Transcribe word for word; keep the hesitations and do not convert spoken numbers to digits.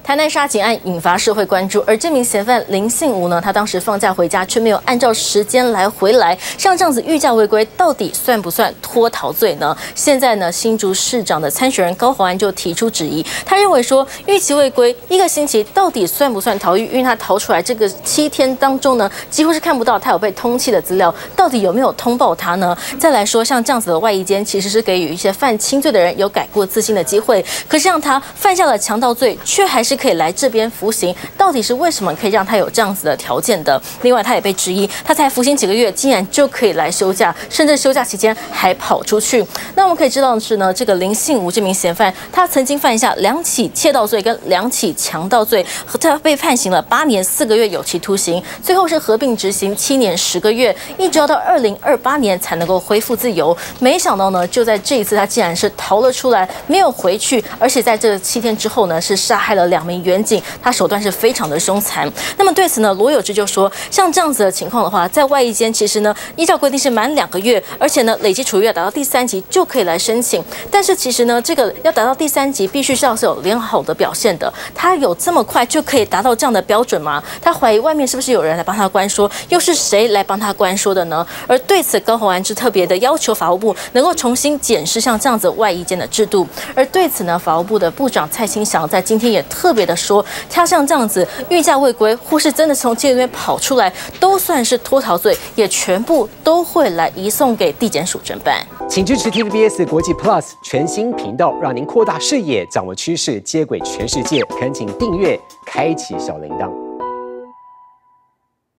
台南杀警案引发社会关注，而这名嫌犯林信吴呢，他当时放假回家，却没有按照时间来回来，像这样子逾假未归，到底算不算脱逃罪呢？现在呢，新竹市长的参选人高虹安就提出质疑，他认为说逾期未归一个星期，到底算不算逃狱？因为他逃出来这个七天当中呢，几乎是看不到他有被通缉的资料，到底有没有通报他呢？再来说，像这样子的外役监，其实是给予一些犯轻罪的人有改过自新的机会，可是让他犯下了强盗罪，却还是可以来这边服刑，到底是为什么可以让他有这样子的条件的？另外，他也被质疑，他才服刑几个月，竟然就可以来休假，甚至休假期间还跑出去。那我们可以知道的是呢，这个林信吴这名嫌犯，他曾经犯下两起窃盗罪跟两起强盗罪，他被判刑了八年四个月有期徒刑，最后是合并执行七年十个月，一直要到二零二八年才能够恢复自由。没想到呢，就在这一次，他竟然是逃了出来，没有回去，而且在这七天之后呢，是杀害了两名员警，他手段是非常的凶残。那么对此呢，罗友志就说，像这样子的情况的话，在外役监其实呢，依照规定是满两个月，而且呢，累积处遇要达到第三级就可以来申请。但是其实呢，这个要达到第三级，必须是要是有良好的表现的。他有这么快就可以达到这样的标准吗？他怀疑外面是不是有人来帮他关说，又是谁来帮他关说的呢？而对此，高虹安是特别的要求法务部能够重新检视像这样子外役监的制度。而对此呢，法务部的部长蔡清祥在今天也特别的说，他像这样子逾假未归，或是真的从监狱里面跑出来，都算是脱逃罪，也全部都会来移送给地检署侦办。 请支持 T V B S 国际 Plus 全新频道，让您扩大视野，掌握趋势，接轨全世界。恳请订阅，开启小铃铛。